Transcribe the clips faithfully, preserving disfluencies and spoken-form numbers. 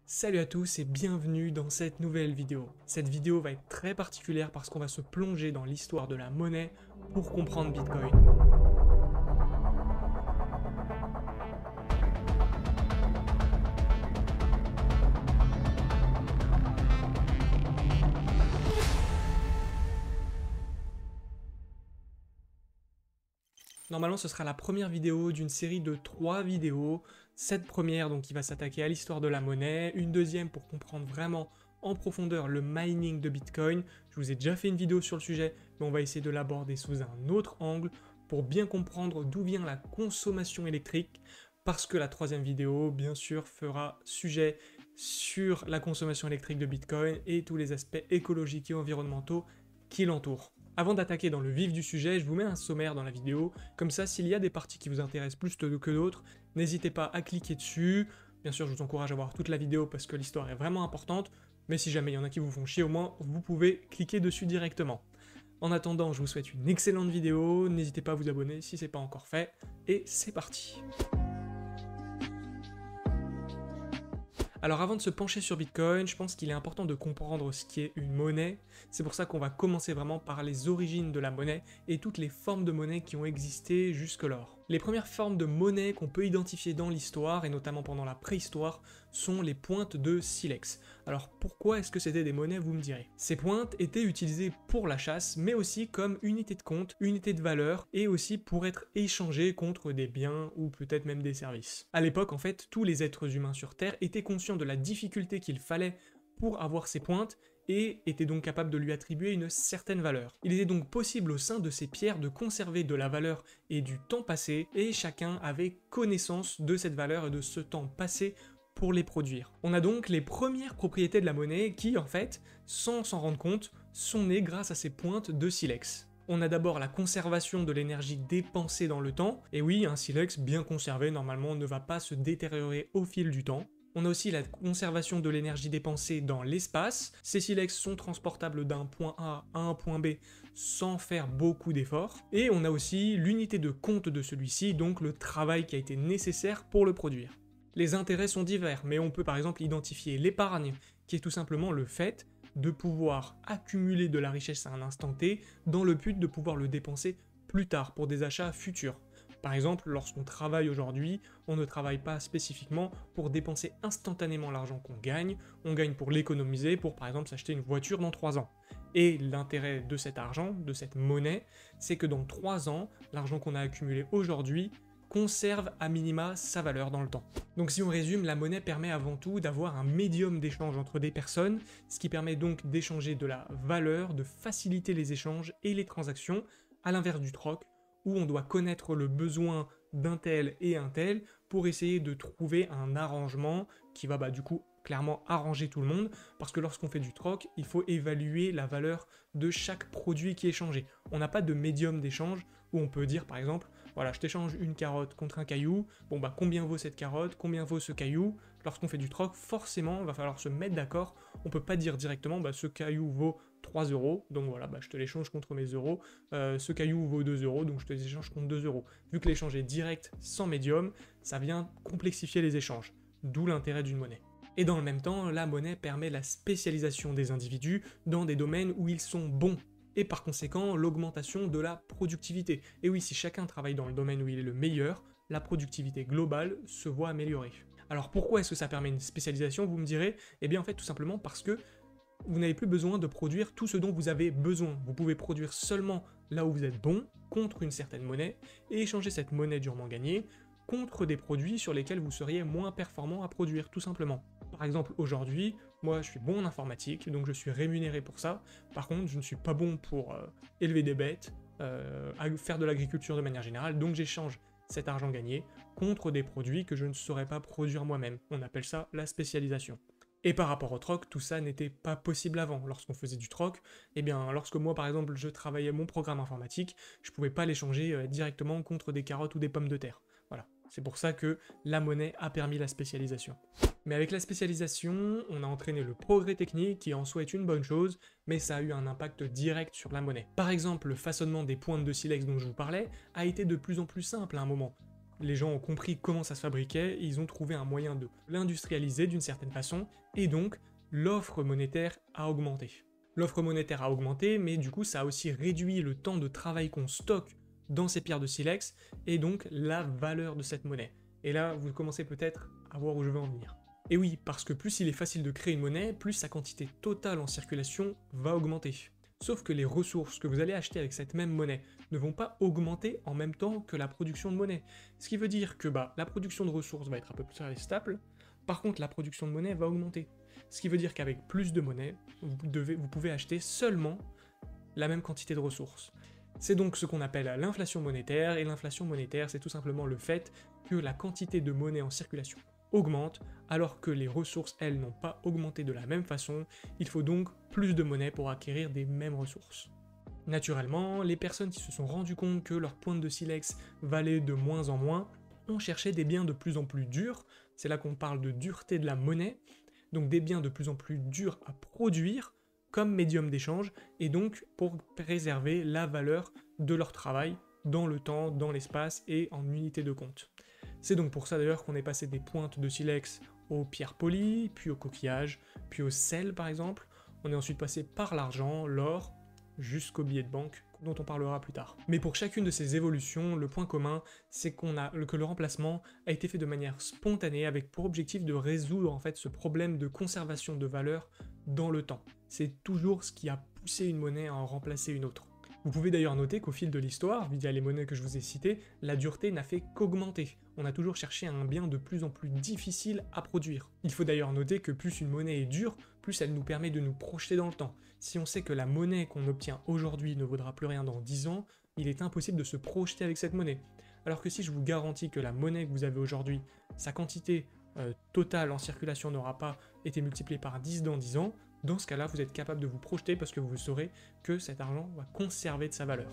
Salut à tous et bienvenue dans cette nouvelle vidéo. Cette vidéo va être très particulière parce qu'on va se plonger dans l'histoire de la monnaie pour comprendre Bitcoin. Normalement, ce sera la première vidéo d'une série de trois vidéos. Cette première, donc, qui va s'attaquer à l'histoire de la monnaie. Une deuxième pour comprendre vraiment en profondeur le mining de Bitcoin. Je vous ai déjà fait une vidéo sur le sujet, mais on va essayer de l'aborder sous un autre angle pour bien comprendre d'où vient la consommation électrique. Parce que la troisième vidéo, bien sûr, fera sujet sur la consommation électrique de Bitcoin et tous les aspects écologiques et environnementaux qui l'entourent. Avant d'attaquer dans le vif du sujet, je vous mets un sommaire dans la vidéo, comme ça s'il y a des parties qui vous intéressent plus que d'autres, n'hésitez pas à cliquer dessus. Bien sûr, je vous encourage à voir toute la vidéo parce que l'histoire est vraiment importante, mais si jamais il y en a qui vous font chier, au moins vous pouvez cliquer dessus directement. En attendant, je vous souhaite une excellente vidéo, n'hésitez pas à vous abonner si ce n'est pas encore fait, et c'est parti. Alors avant de se pencher sur Bitcoin, je pense qu'il est important de comprendre ce qui est une monnaie. C'est pour ça qu'on va commencer vraiment par les origines de la monnaie et toutes les formes de monnaie qui ont existé jusque-lors. Les premières formes de monnaie qu'on peut identifier dans l'histoire, et notamment pendant la préhistoire, sont les pointes de silex. Alors pourquoi est-ce que c'était des monnaies, vous me direz? Ces pointes étaient utilisées pour la chasse, mais aussi comme unité de compte, unité de valeur, et aussi pour être échangées contre des biens ou peut-être même des services. À l'époque, en fait, tous les êtres humains sur Terre étaient conscients de la difficulté qu'il fallait pour avoir ces pointes, et était donc capable de lui attribuer une certaine valeur. Il était donc possible au sein de ces pierres de conserver de la valeur et du temps passé, et chacun avait connaissance de cette valeur et de ce temps passé pour les produire. On a donc les premières propriétés de la monnaie qui, en fait, sans s'en rendre compte, sont nées grâce à ces pointes de silex. On a d'abord la conservation de l'énergie dépensée dans le temps, et oui, un silex bien conservé normalement ne va pas se détériorer au fil du temps. On a aussi la conservation de l'énergie dépensée dans l'espace. Ces silex sont transportables d'un point A à un point B sans faire beaucoup d'efforts. Et on a aussi l'unité de compte de celui-ci, donc le travail qui a été nécessaire pour le produire. Les intérêts sont divers, mais on peut par exemple identifier l'épargne, qui est tout simplement le fait de pouvoir accumuler de la richesse à un instant T dans le but de pouvoir le dépenser plus tard pour des achats futurs. Par exemple, lorsqu'on travaille aujourd'hui, on ne travaille pas spécifiquement pour dépenser instantanément l'argent qu'on gagne, on gagne pour l'économiser, pour par exemple s'acheter une voiture dans trois ans. Et l'intérêt de cet argent, de cette monnaie, c'est que dans trois ans, l'argent qu'on a accumulé aujourd'hui conserve à minima sa valeur dans le temps. Donc si on résume, la monnaie permet avant tout d'avoir un médium d'échange entre des personnes, ce qui permet donc d'échanger de la valeur, de faciliter les échanges et les transactions, à l'inverse du troc, où on doit connaître le besoin d'un tel et un tel pour essayer de trouver un arrangement qui va bah, du coup clairement arranger tout le monde, parce que lorsqu'on fait du troc, il faut évaluer la valeur de chaque produit qui est échangé. On n'a pas de médium d'échange où on peut dire par exemple, voilà, je t'échange une carotte contre un caillou, bon bah combien vaut cette carotte, combien vaut ce caillou? Lorsqu'on fait du troc, forcément, il va falloir se mettre d'accord, on peut pas dire directement, bah ce caillou vaut trois euros, donc voilà, bah je te l'échange contre mes euros, euh, ce caillou vaut deux euros, donc je te l'échange contre deux euros. Vu que l'échange est direct, sans médium, ça vient complexifier les échanges, d'où l'intérêt d'une monnaie. Et dans le même temps, la monnaie permet la spécialisation des individus dans des domaines où ils sont bons, et par conséquent l'augmentation de la productivité. Et oui, si chacun travaille dans le domaine où il est le meilleur, la productivité globale se voit améliorer. Alors pourquoi est-ce que ça permet une spécialisation, vous me direz? Eh bien en fait tout simplement parce que vous n'avez plus besoin de produire tout ce dont vous avez besoin. Vous pouvez produire seulement là où vous êtes bon, contre une certaine monnaie, et échanger cette monnaie durement gagnée contre des produits sur lesquels vous seriez moins performant à produire, tout simplement. Par exemple, aujourd'hui, moi je suis bon en informatique, donc je suis rémunéré pour ça. Par contre, je ne suis pas bon pour euh, élever des bêtes, euh, faire de l'agriculture de manière générale, donc j'échange cet argent gagné contre des produits que je ne saurais pas produire moi-même. On appelle ça la spécialisation. Et par rapport au troc, tout ça n'était pas possible avant. Lorsqu'on faisait du troc, eh bien, lorsque moi, par exemple, je travaillais mon programme informatique, je pouvais pas l'échanger euh, directement contre des carottes ou des pommes de terre. Voilà. C'est pour ça que la monnaie a permis la spécialisation. Mais avec la spécialisation, on a entraîné le progrès technique qui en soi est une bonne chose, mais ça a eu un impact direct sur la monnaie. Par exemple, le façonnement des pointes de silex dont je vous parlais a été de plus en plus simple à un moment. les gens ont compris comment ça se fabriquait, et ils ont trouvé un moyen de l'industrialiser d'une certaine façon, et donc l'offre monétaire a augmenté. L'offre monétaire a augmenté, mais du coup ça a aussi réduit le temps de travail qu'on stocke dans ces pierres de silex, et donc la valeur de cette monnaie. Et là, vous commencez peut-être à voir où je veux en venir. Et oui, parce que plus il est facile de créer une monnaie, plus sa quantité totale en circulation va augmenter. Sauf que les ressources que vous allez acheter avec cette même monnaie ne vont pas augmenter en même temps que la production de monnaie. Ce qui veut dire que bah, la production de ressources va être un peu plus stable, par contre la production de monnaie va augmenter. Ce qui veut dire qu'avec plus de monnaie, vous, devez, vous pouvez acheter seulement la même quantité de ressources. C'est donc ce qu'on appelle l'inflation monétaire, et l'inflation monétaire c'est tout simplement le fait que la quantité de monnaie en circulation augmente, alors que les ressources, elles, n'ont pas augmenté de la même façon, il faut donc plus de monnaie pour acquérir des mêmes ressources. Naturellement, les personnes qui se sont rendues compte que leur pointe de silex valait de moins en moins, ont cherché des biens de plus en plus durs, c'est là qu'on parle de dureté de la monnaie, donc des biens de plus en plus durs à produire, comme médium d'échange, et donc pour préserver la valeur de leur travail dans le temps, dans l'espace et en unité de compte. C'est donc pour ça d'ailleurs qu'on est passé des pointes de silex aux pierres polies, puis aux coquillages, puis au sel par exemple. On est ensuite passé par l'argent, l'or, jusqu'aux billets de banque, dont on parlera plus tard. Mais pour chacune de ces évolutions, le point commun, c'est qu'on a que le remplacement a été fait de manière spontanée, avec pour objectif de résoudre en fait ce problème de conservation de valeur dans le temps. C'est toujours ce qui a poussé une monnaie à en remplacer une autre. Vous pouvez d'ailleurs noter qu'au fil de l'histoire, via les monnaies que je vous ai citées, la dureté n'a fait qu'augmenter. On a toujours cherché un bien de plus en plus difficile à produire. Il faut d'ailleurs noter que plus une monnaie est dure, plus elle nous permet de nous projeter dans le temps. Si on sait que la monnaie qu'on obtient aujourd'hui ne vaudra plus rien dans dix ans, il est impossible de se projeter avec cette monnaie. Alors que si je vous garantis que la monnaie que vous avez aujourd'hui, sa quantité euh, totale en circulation n'aura pas été multipliée par dix dans dix ans, dans ce cas-là, vous êtes capable de vous projeter parce que vous saurez que cet argent va conserver de sa valeur.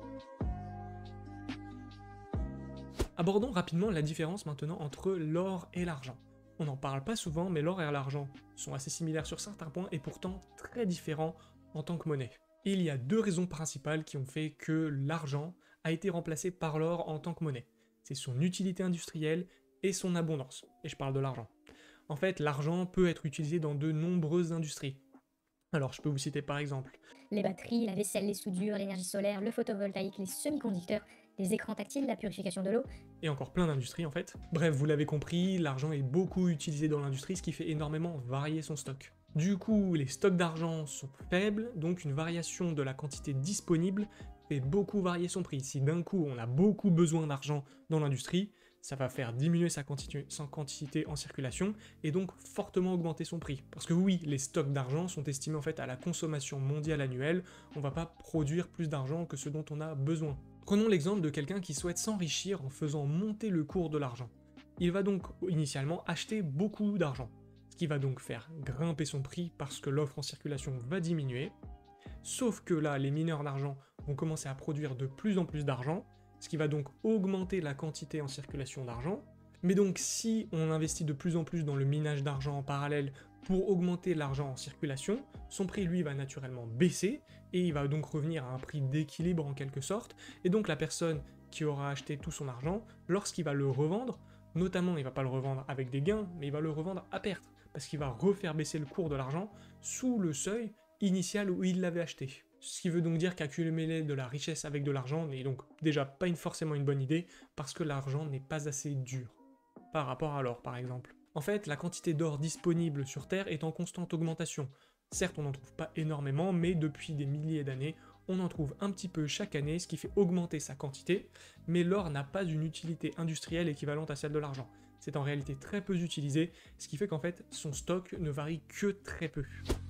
Abordons rapidement la différence maintenant entre l'or et l'argent. On n'en parle pas souvent, mais l'or et l'argent sont assez similaires sur certains points et pourtant très différents en tant que monnaie. Et il y a deux raisons principales qui ont fait que l'argent a été remplacé par l'or en tant que monnaie. C'est son utilité industrielle et son abondance. Et je parle de l'argent. En fait, l'argent peut être utilisé dans de nombreuses industries. Alors, je peux vous citer par exemple les batteries, la vaisselle, les soudures, l'énergie solaire, le photovoltaïque, les semi-conducteurs, les écrans tactiles, la purification de l'eau. Et encore plein d'industries en fait. Bref, vous l'avez compris, l'argent est beaucoup utilisé dans l'industrie, ce qui fait énormément varier son stock. Du coup, les stocks d'argent sont faibles, donc une variation de la quantité disponible fait beaucoup varier son prix. Si d'un coup on a beaucoup besoin d'argent dans l'industrie, ça va faire diminuer sa quantité, sa quantité en circulation et donc fortement augmenter son prix. Parce que oui, les stocks d'argent sont estimés en fait à la consommation mondiale annuelle, on va pas produire plus d'argent que ce dont on a besoin. Prenons l'exemple de quelqu'un qui souhaite s'enrichir en faisant monter le cours de l'argent. Il va donc initialement acheter beaucoup d'argent, ce qui va donc faire grimper son prix parce que l'offre en circulation va diminuer. Sauf que là, les mineurs d'argent vont commencer à produire de plus en plus d'argent, ce qui va donc augmenter la quantité en circulation d'argent. Mais donc si on investit de plus en plus dans le minage d'argent en parallèle pour augmenter l'argent en circulation, son prix lui va naturellement baisser, et il va donc revenir à un prix d'équilibre en quelque sorte, et donc la personne qui aura acheté tout son argent, lorsqu'il va le revendre, notamment il va pas le revendre avec des gains, mais il va le revendre à perte, parce qu'il va refaire baisser le cours de l'argent sous le seuil initial où il l'avait acheté. Ce qui veut donc dire qu'accumuler de la richesse avec de l'argent n'est donc déjà pas une, forcément une bonne idée, parce que l'argent n'est pas assez dur, par rapport à l'or par exemple. En fait, la quantité d'or disponible sur Terre est en constante augmentation. Certes, on n'en trouve pas énormément, mais depuis des milliers d'années, on en trouve un petit peu chaque année, ce qui fait augmenter sa quantité, mais l'or n'a pas une utilité industrielle équivalente à celle de l'argent. C'est en réalité très peu utilisé, ce qui fait qu'en fait, son stock ne varie que très peu.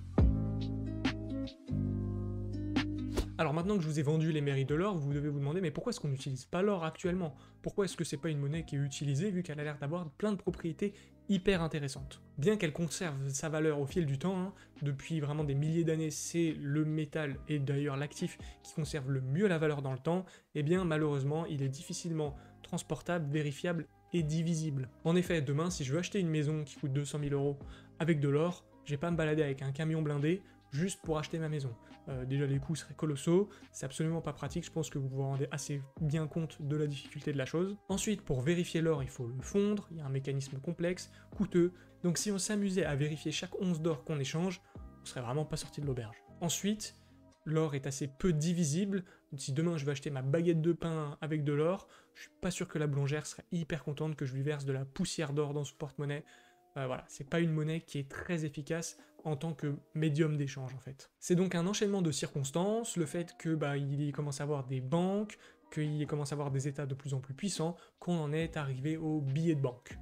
Alors maintenant que je vous ai vendu les mérites de l'or, vous devez vous demander mais pourquoi est-ce qu'on n'utilise pas l'or actuellement? Pourquoi est-ce que c'est pas une monnaie qui est utilisée vu qu'elle a l'air d'avoir plein de propriétés hyper intéressantes? Bien qu'elle conserve sa valeur au fil du temps, hein, depuis vraiment des milliers d'années c'est le métal et d'ailleurs l'actif qui conserve le mieux la valeur dans le temps, et bien malheureusement il est difficilement transportable, vérifiable et divisible. En effet, demain si je veux acheter une maison qui coûte deux cent mille euros avec de l'or, je vais pas me balader avec un camion blindé juste pour acheter ma maison. Euh, déjà les coûts seraient colossaux, c'est absolument pas pratique, je pense que vous vous rendez assez bien compte de la difficulté de la chose. Ensuite, pour vérifier l'or, il faut le fondre, il y a un mécanisme complexe, coûteux, donc si on s'amusait à vérifier chaque once d'or qu'on échange, on serait vraiment pas sorti de l'auberge. Ensuite, l'or est assez peu divisible, donc si demain je veux acheter ma baguette de pain avec de l'or, je suis pas sûr que la boulangère serait hyper contente que je lui verse de la poussière d'or dans son porte-monnaie. Euh, voilà, c'est pas une monnaie qui est très efficace en tant que médium d'échange en fait. C'est donc un enchaînement de circonstances, le fait que bah, il commence à avoir des banques, qu'il commence à avoir des états de plus en plus puissants, qu'on en est arrivé aux billets de banque.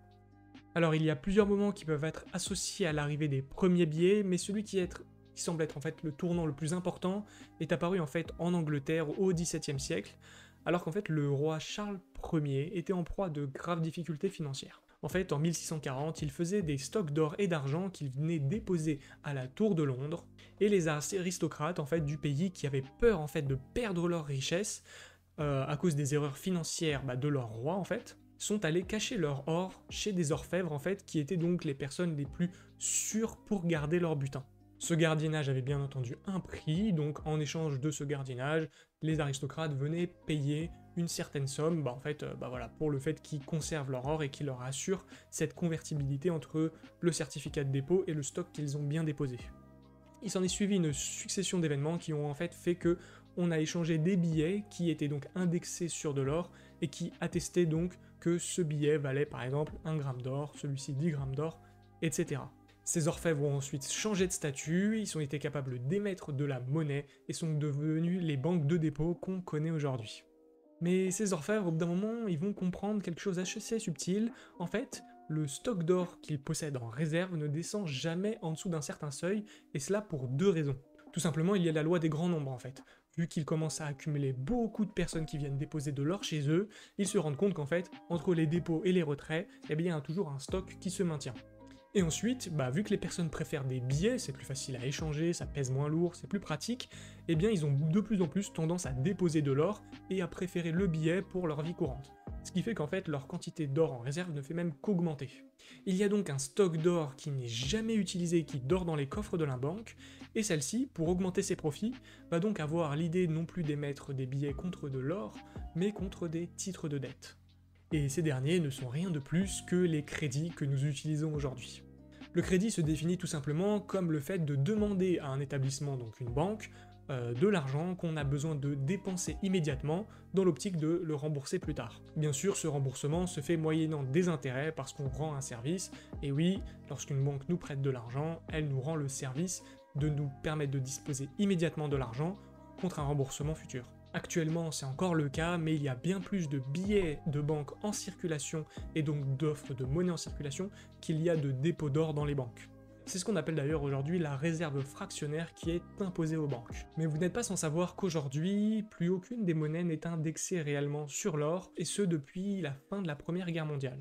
Alors il y a plusieurs moments qui peuvent être associés à l'arrivée des premiers billets, mais celui qui, est, qui semble être en fait le tournant le plus important est apparu en fait en Angleterre au dix-septième siècle, alors qu'en fait le roi Charles Ier était en proie de graves difficultés financières. En fait, en mille six cent quarante, il faisait des stocks d'or et d'argent qu'il venait déposer à la Tour de Londres, et les aristocrates en fait du pays qui avaient peur en fait de perdre leur richesse euh, à cause des erreurs financières bah, de leur roi en fait, sont allés cacher leur or chez des orfèvres en fait, qui étaient donc les personnes les plus sûres pour garder leur butin. Ce gardiennage avait bien entendu un prix, donc en échange de ce gardiennage, les aristocrates venaient payer une certaine somme, bah en fait, euh, bah voilà, pour le fait qu'ils conservent leur or et qu'ils leur assurent cette convertibilité entre le certificat de dépôt et le stock qu'ils ont bien déposé. Il s'en est suivi une succession d'événements qui ont en fait fait que on a échangé des billets qui étaient donc indexés sur de l'or et qui attestaient donc que ce billet valait par exemple un gramme d'or, celui-ci dix grammes d'or, et cetera. Ces orfèvres ont ensuite changé de statut, ils ont été capables d'émettre de la monnaie et sont devenus les banques de dépôt qu'on connaît aujourd'hui. Mais ces orfèvres, au bout d'un moment, ils vont comprendre quelque chose assez subtil. En fait, le stock d'or qu'ils possèdent en réserve ne descend jamais en dessous d'un certain seuil, et cela pour deux raisons. Tout simplement, il y a la loi des grands nombres en fait. Vu qu'ils commencent à accumuler beaucoup de personnes qui viennent déposer de l'or chez eux, ils se rendent compte qu'en fait, entre les dépôts et les retraits, eh bien, il y a toujours un stock qui se maintient. Et ensuite, bah, vu que les personnes préfèrent des billets, c'est plus facile à échanger, ça pèse moins lourd, c'est plus pratique, eh bien ils ont de plus en plus tendance à déposer de l'or et à préférer le billet pour leur vie courante. Ce qui fait qu'en fait leur quantité d'or en réserve ne fait même qu'augmenter. Il y a donc un stock d'or qui n'est jamais utilisé, qui dort dans les coffres de la banque, et celle-ci, pour augmenter ses profits, va donc avoir l'idée non plus d'émettre des billets contre de l'or, mais contre des titres de dette. Et ces derniers ne sont rien de plus que les crédits que nous utilisons aujourd'hui. Le crédit se définit tout simplement comme le fait de demander à un établissement, donc une banque, euh, de l'argent qu'on a besoin de dépenser immédiatement dans l'optique de le rembourser plus tard. Bien sûr, ce remboursement se fait moyennant des intérêts parce qu'on rend un service, et oui, lorsqu'une banque nous prête de l'argent, elle nous rend le service de nous permettre de disposer immédiatement de l'argent contre un remboursement futur. Actuellement, c'est encore le cas, mais il y a bien plus de billets de banque en circulation et donc d'offres de monnaie en circulation qu'il y a de dépôts d'or dans les banques. C'est ce qu'on appelle d'ailleurs aujourd'hui la réserve fractionnaire qui est imposée aux banques. Mais vous n'êtes pas sans savoir qu'aujourd'hui, plus aucune des monnaies n'est indexée réellement sur l'or, et ce depuis la fin de la Première Guerre mondiale.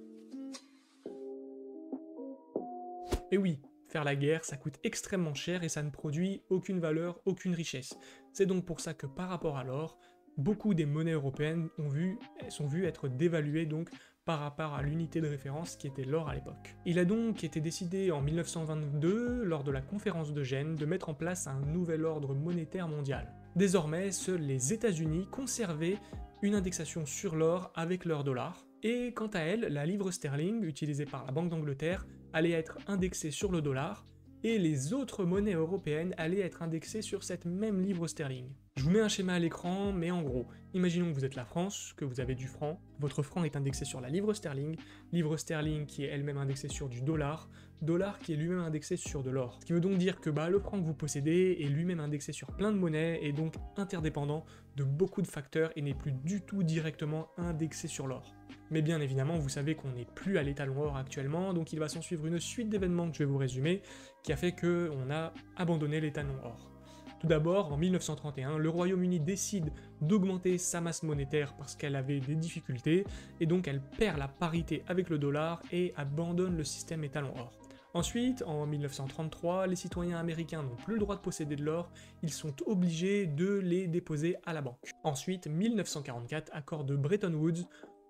Et oui, faire la guerre, ça coûte extrêmement cher et ça ne produit aucune valeur, aucune richesse. C'est donc pour ça que par rapport à l'or, beaucoup des monnaies européennes ont vu, sont vues être dévaluées donc par rapport à l'unité de référence qui était l'or à l'époque. Il a donc été décidé en mille neuf cent vingt-deux, lors de la conférence de Gênes, de mettre en place un nouvel ordre monétaire mondial. Désormais, seuls les États-Unis conservaient une indexation sur l'or avec leur dollar, et quant à elle, la livre sterling, utilisée par la Banque d'Angleterre, allait être indexée sur le dollar, et les autres monnaies européennes allaient être indexées sur cette même livre sterling. Je vous mets un schéma à l'écran, mais en gros, imaginons que vous êtes la France, que vous avez du franc, votre franc est indexé sur la livre sterling, livre sterling qui est elle-même indexée sur du dollar, dollar qui est lui-même indexé sur de l'or. Ce qui veut donc dire que bah, le franc que vous possédez est lui-même indexé sur plein de monnaies, et donc interdépendant de beaucoup de facteurs et n'est plus du tout directement indexé sur l'or. Mais bien évidemment, vous savez qu'on n'est plus à l'étalon or actuellement, donc il va s'en suivre une suite d'événements que je vais vous résumer, qui a fait qu'on a abandonné l'étalon or. Tout d'abord, en mille neuf cent trente et un, le Royaume-Uni décide d'augmenter sa masse monétaire parce qu'elle avait des difficultés, et donc elle perd la parité avec le dollar et abandonne le système étalon or. Ensuite, en mille neuf cent trente-trois, les citoyens américains n'ont plus le droit de posséder de l'or, ils sont obligés de les déposer à la banque. Ensuite, mille neuf cent quarante-quatre, accord de Bretton Woods,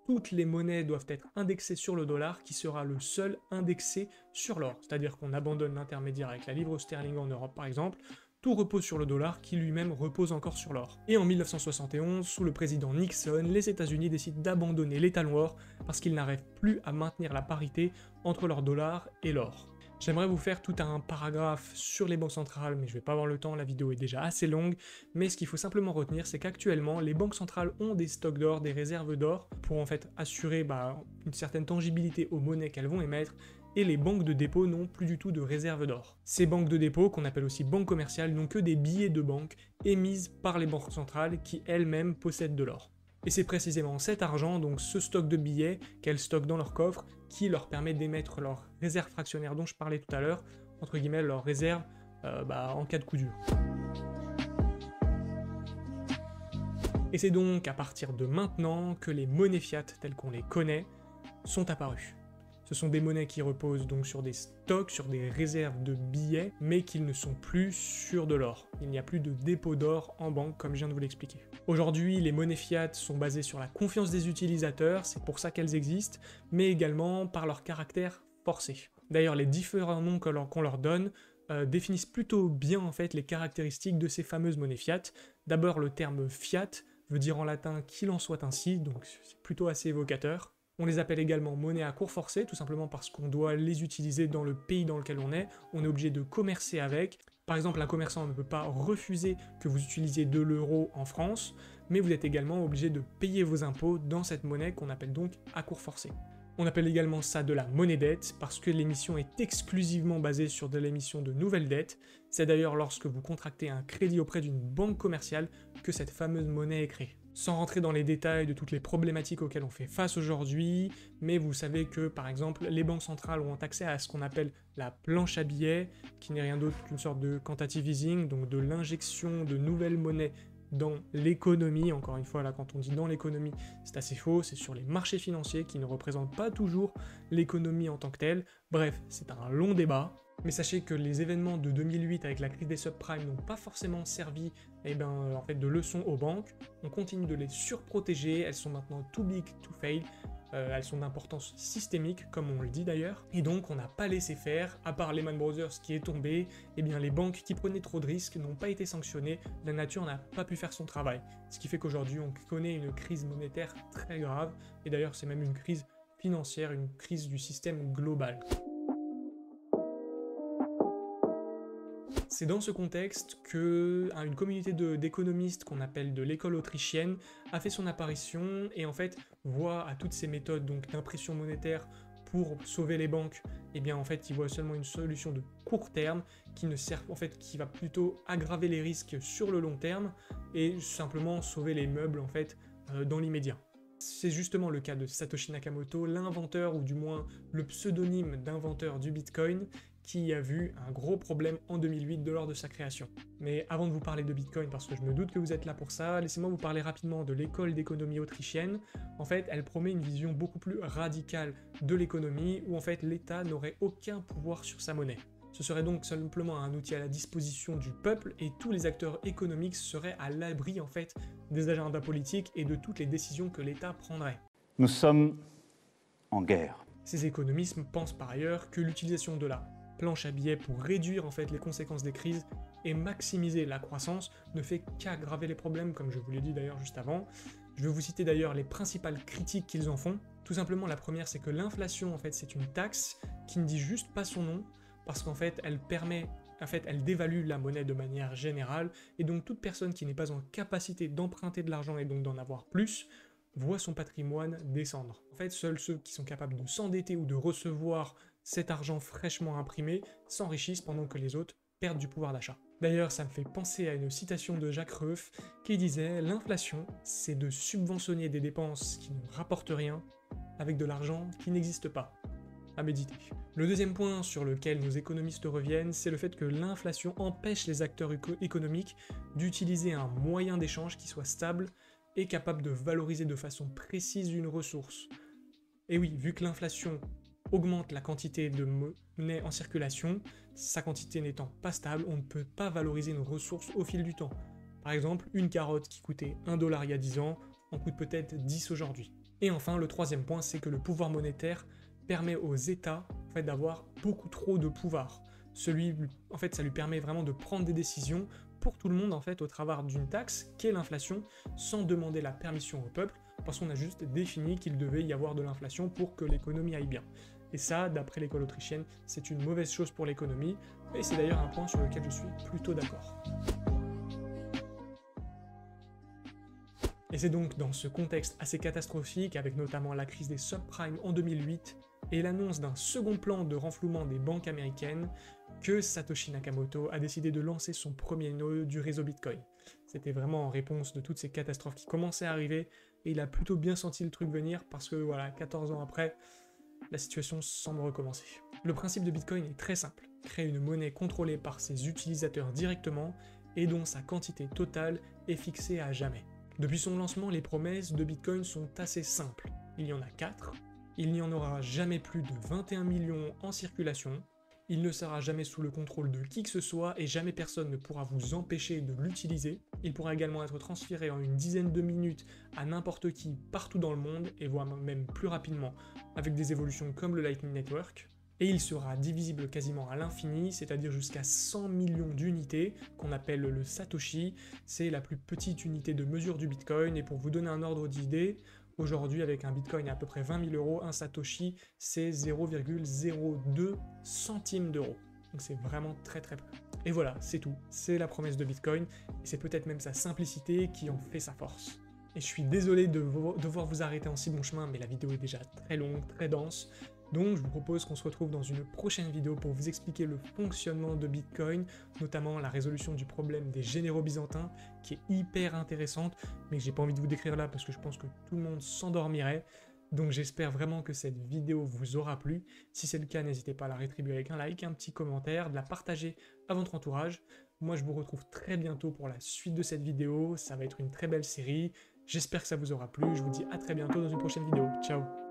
toutes les monnaies doivent être indexées sur le dollar, qui sera le seul indexé sur l'or. C'est-à-dire qu'on abandonne l'intermédiaire avec la livre sterling en Europe par exemple, tout repose sur le dollar qui lui-même repose encore sur l'or. Et en mille neuf cent soixante et onze, sous le président Nixon, les États-Unis décident d'abandonner les talons or parce qu'ils n'arrivent plus à maintenir la parité entre leur dollar et l'or. J'aimerais vous faire tout un paragraphe sur les banques centrales, mais je vais pas avoir le temps, la vidéo est déjà assez longue, mais ce qu'il faut simplement retenir, c'est qu'actuellement, les banques centrales ont des stocks d'or, des réserves d'or, pour en fait assurer bah, une certaine tangibilité aux monnaies qu'elles vont émettre, et les banques de dépôt n'ont plus du tout de réserves d'or. Ces banques de dépôt, qu'on appelle aussi banques commerciales, n'ont que des billets de banque émises par les banques centrales qui elles-mêmes possèdent de l'or. Et c'est précisément cet argent, donc ce stock de billets qu'elles stockent dans leur coffre, qui leur permet d'émettre leurs réserves fractionnaires dont je parlais tout à l'heure, entre guillemets leurs réserves euh, bah, en cas de coup dur. Et c'est donc à partir de maintenant que les monnaies fiat telles qu'on les connaît sont apparues. Ce sont des monnaies qui reposent donc sur des stocks, sur des réserves de billets, mais qui ne sont plus sur de l'or. Il n'y a plus de dépôt d'or en banque, comme je viens de vous l'expliquer. Aujourd'hui, les monnaies fiat sont basées sur la confiance des utilisateurs, c'est pour ça qu'elles existent, mais également par leur caractère forcé. D'ailleurs, les différents noms qu'on leur donne euh, définissent plutôt bien en fait les caractéristiques de ces fameuses monnaies fiat. D'abord, le terme fiat veut dire en latin qu'il en soit ainsi, donc c'est plutôt assez évocateur. On les appelle également monnaies à cours forcé, tout simplement parce qu'on doit les utiliser dans le pays dans lequel on est, on est obligé de commercer avec. Par exemple, un commerçant ne peut pas refuser que vous utilisiez de l'euro en France, mais vous êtes également obligé de payer vos impôts dans cette monnaie qu'on appelle donc à cours forcé. On appelle également ça de la monnaie dette, parce que l'émission est exclusivement basée sur de l'émission de nouvelles dettes. C'est d'ailleurs lorsque vous contractez un crédit auprès d'une banque commerciale que cette fameuse monnaie est créée. Sans rentrer dans les détails de toutes les problématiques auxquelles on fait face aujourd'hui, mais vous savez que, par exemple, les banques centrales ont accès à ce qu'on appelle la planche à billets, qui n'est rien d'autre qu'une sorte de quantitative easing, donc de l'injection de nouvelles monnaies dans l'économie. Encore une fois, là, quand on dit dans l'économie, c'est assez faux, c'est sur les marchés financiers qui ne représentent pas toujours l'économie en tant que telle. Bref, c'est un long débat. Mais sachez que les événements de deux mille huit avec la crise des subprimes n'ont pas forcément servi eh ben, en fait, de leçon aux banques. On continue de les surprotéger, elles sont maintenant too big to fail, euh, elles sont d'importance systémique, comme on le dit d'ailleurs. Et donc on n'a pas laissé faire, à part Lehman Brothers qui est tombé, eh bien les banques qui prenaient trop de risques n'ont pas été sanctionnées, la nature n'a pas pu faire son travail. Ce qui fait qu'aujourd'hui on connaît une crise monétaire très grave, et d'ailleurs c'est même une crise financière, une crise du système global. C'est dans ce contexte que une communauté d'économistes qu'on appelle de l'école autrichienne a fait son apparition et en fait voit à toutes ces méthodes donc d'impression monétaire pour sauver les banques, et eh bien en fait ils voient seulement une solution de court terme qui ne sert en fait qui va plutôt aggraver les risques sur le long terme et simplement sauver les meubles en fait euh, dans l'immédiat. C'est justement le cas de Satoshi Nakamoto, l'inventeur ou du moins le pseudonyme d'inventeur du Bitcoin, qui a vu un gros problème en deux mille huit de lors de sa création. Mais avant de vous parler de Bitcoin, parce que je me doute que vous êtes là pour ça, laissez-moi vous parler rapidement de l'école d'économie autrichienne. En fait, elle promet une vision beaucoup plus radicale de l'économie, où en fait l'État n'aurait aucun pouvoir sur sa monnaie. Ce serait donc simplement un outil à la disposition du peuple, et tous les acteurs économiques seraient à l'abri en fait des agendas politiques et de toutes les décisions que l'État prendrait. Nous sommes en guerre. Ces économistes pensent par ailleurs que l'utilisation de la planche à billets pour réduire en fait les conséquences des crises et maximiser la croissance ne fait qu'aggraver les problèmes, comme je vous l'ai dit d'ailleurs juste avant. Je vais vous citer d'ailleurs les principales critiques qu'ils en font. Tout simplement, la première, c'est que l'inflation, en fait, c'est une taxe qui ne dit juste pas son nom, parce qu'en fait, elle permet, en fait, elle dévalue la monnaie de manière générale, et donc toute personne qui n'est pas en capacité d'emprunter de l'argent et donc d'en avoir plus, voit son patrimoine descendre. En fait, seuls ceux qui sont capables de s'endetter ou de recevoir cet argent fraîchement imprimé s'enrichissent pendant que les autres perdent du pouvoir d'achat. D'ailleurs, ça me fait penser à une citation de Jacques Rueff qui disait « L'inflation, c'est de subventionner des dépenses qui ne rapportent rien avec de l'argent qui n'existe pas. » À méditer. Le deuxième point sur lequel nos économistes reviennent, c'est le fait que l'inflation empêche les acteurs économiques d'utiliser un moyen d'échange qui soit stable et capable de valoriser de façon précise une ressource. Et oui, vu que l'inflation augmente la quantité de monnaie en circulation, sa quantité n'étant pas stable, on ne peut pas valoriser une ressource au fil du temps. Par exemple, une carotte qui coûtait un dollar il y a dix ans en coûte peut-être dix aujourd'hui. Et enfin, le troisième point, c'est que le pouvoir monétaire permet aux États en fait, d'avoir beaucoup trop de pouvoir. Celui, en fait, ça lui permet vraiment de prendre des décisions pour tout le monde en fait au travers d'une taxe qu'est l'inflation, sans demander la permission au peuple, parce qu'on a juste défini qu'il devait y avoir de l'inflation pour que l'économie aille bien. Et ça, d'après l'école autrichienne, c'est une mauvaise chose pour l'économie, et c'est d'ailleurs un point sur lequel je suis plutôt d'accord. Et c'est donc dans ce contexte assez catastrophique, avec notamment la crise des subprimes en deux mille huit et l'annonce d'un second plan de renflouement des banques américaines, que Satoshi Nakamoto a décidé de lancer son premier nœud du réseau Bitcoin. C'était vraiment en réponse de toutes ces catastrophes qui commençaient à arriver, et il a plutôt bien senti le truc venir, parce que voilà, quatorze ans après, la situation semble recommencer. Le principe de Bitcoin est très simple, créer une monnaie contrôlée par ses utilisateurs directement, et dont sa quantité totale est fixée à jamais. Depuis son lancement, les promesses de Bitcoin sont assez simples. Il y en a quatre, il n'y en aura jamais plus de vingt et un millions en circulation, il ne sera jamais sous le contrôle de qui que ce soit et jamais personne ne pourra vous empêcher de l'utiliser. Il pourra également être transféré en une dizaine de minutes à n'importe qui partout dans le monde, et voire même plus rapidement avec des évolutions comme le Lightning Network. Et il sera divisible quasiment à l'infini, c'est-à-dire jusqu'à cent millions d'unités, qu'on appelle le Satoshi. C'est la plus petite unité de mesure du Bitcoin, et pour vous donner un ordre d'idée, aujourd'hui, avec un Bitcoin à à peu près vingt mille euros, un Satoshi, c'est zéro virgule zéro deux centimes d'euros. Donc c'est vraiment très très peu. Et voilà, c'est tout. C'est la promesse de Bitcoin, et c'est peut-être même sa simplicité qui en fait sa force. Et je suis désolé de devoir vous arrêter en si bon chemin, mais la vidéo est déjà très longue, très dense. Donc je vous propose qu'on se retrouve dans une prochaine vidéo pour vous expliquer le fonctionnement de Bitcoin, notamment la résolution du problème des généraux byzantins, qui est hyper intéressante, mais que j'ai pas envie de vous décrire là parce que je pense que tout le monde s'endormirait. Donc j'espère vraiment que cette vidéo vous aura plu. Si c'est le cas, n'hésitez pas à la rétribuer avec un like, un petit commentaire, de la partager à votre entourage. Moi je vous retrouve très bientôt pour la suite de cette vidéo, ça va être une très belle série. J'espère que ça vous aura plu, je vous dis à très bientôt dans une prochaine vidéo. Ciao!